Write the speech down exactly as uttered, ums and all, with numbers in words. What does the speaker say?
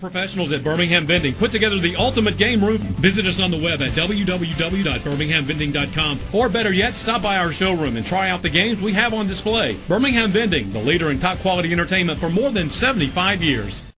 professionals at Birmingham Vending put together the ultimate game room. Visit us on the web at w w w dot birmingham vending dot com, or better yet, stop by our showroom and try out the games we have on display. Birmingham Vending, the leader in top quality entertainment for more than seventy-five years.